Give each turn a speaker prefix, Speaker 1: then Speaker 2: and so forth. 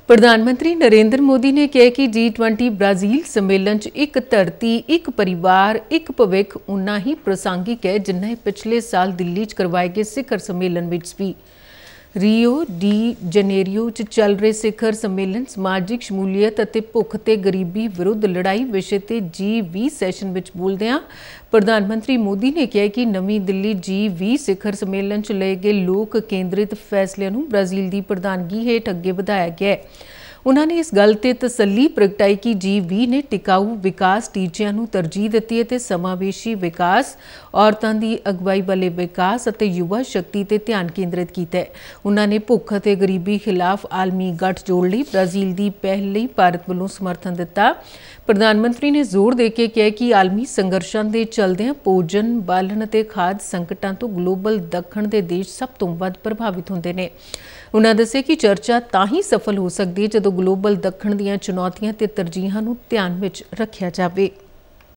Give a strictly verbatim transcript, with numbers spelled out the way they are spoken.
Speaker 1: प्रधानमंत्री नरेंद्र मोदी ने कहा कि जी ट्वेंटी ब्राजील सम्मेलन च एक धरती एक परिवार एक भविख उन्ना ही प्रासंगिक है जिन्ना पिछले साल दिल्ली च करवाए गए सिखर सम्मेलन विच भी। रियो डी जनेरियो च चल रहे सिखर सम्मेलन समाजिक शमूलीयत और भुख ते गरीबी विरुद्ध लड़ाई विषय ते जी बीस सैशन विच बोलदियां प्रधानमंत्री मोदी ने कहा कि नवीं दिल्ली जी बीस सिखर सम्मेलन च लए गए लोक केंद्रित फैसलिਆਂ ਨੂੰ ब्राजील की प्रधानगी हेठ अगे ਵਧਾਇਆ ਗਿਆ है। उन्होंने इस गल ते तसल्ली प्रगटाई कि जी बीस ने टिकाऊ विकास टीचिਆਂ ਨੂੰ तरजीह ਦਿੱਤੀ है ते समावेशी विकास औरतों की अगवाई वाले विकास और युवा शक्ति ते ध्यान केंद्रित किया है। उन्होंने भुख और गरीबी खिलाफ आलमी गठजोड़ लई ब्राजील की पहल लई भारत वालों समर्थन दिता। प्रधानमंत्री ने जोर दे के कहा कि आलमी संघर्षों के चलदे भोजन बालन और खाद संकटां तो ग्लोबल दक्षिण के देश सब तो वध प्रभावित होंदे ने। उन्होंने दस्सिया कि चर्चा तां ही सफल हो सकती है जदों ग्लोबल दक्षिण दीयां चुनौतियां ते तरजीहां नूं ध्यान विच रखिया जावे।